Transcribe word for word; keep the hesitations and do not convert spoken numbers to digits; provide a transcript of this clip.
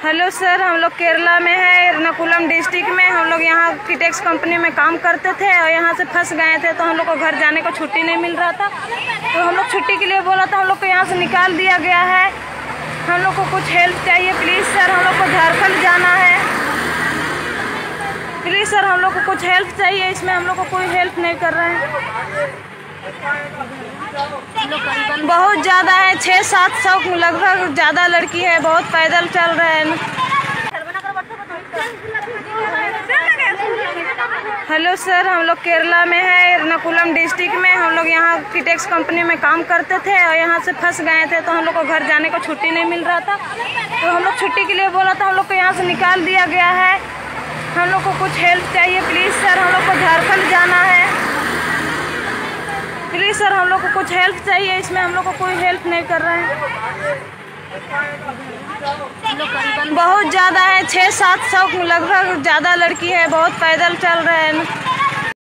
Hello sir, हम लोग केरला में है, एर्नाकुलम डिस्ट्रिक्ट में। हम लोग यहाँ किटेक्स कंपनी में काम करते थे और यहाँ से फंस गए थे, तो हम लोग को घर जाने को छुट्टी नहीं मिल रहा था। तो हम लोग छुट्टी के लिए बोला था, हम लोग को यहाँ से निकाल दिया गया है। हम लोग को कुछ हेल्प चाहिए प्लीज़ सर, हम लोग को झारखंड जाना है। प्लीज़ सर, हम लोग को कुछ हेल्प चाहिए, इसमें हम लोग को कोई हेल्प नहीं कर रहे हैं। बहुत ज़्यादा है, छः सात सौ लगभग ज़्यादा लड़की है, बहुत पैदल चल रहे हैं। हेलो सर, हम लोग केरला में है, एर्नाकुलम डिस्ट्रिक्ट में। हम लोग यहाँ किटेक्स कंपनी में काम करते थे और यहाँ से फंस गए थे, तो हम लोग को घर जाने को छुट्टी नहीं मिल रहा था। तो हम लोग छुट्टी के लिए बोला था, हम लोग को यहाँ से निकाल दिया गया है। हम लोग को कुछ हेल्प चाहिए प्लीज़ सर, हम लोग को झारखंड जाना है। प्लीज़ सर, हम लोग को कुछ हेल्प चाहिए, इसमें हम लोग को कोई हेल्प नहीं कर रहे हैं। बहुत ज़्यादा है, छः सात सौ लगभग ज़्यादा लड़की है, बहुत पैदल चल रहे हैं।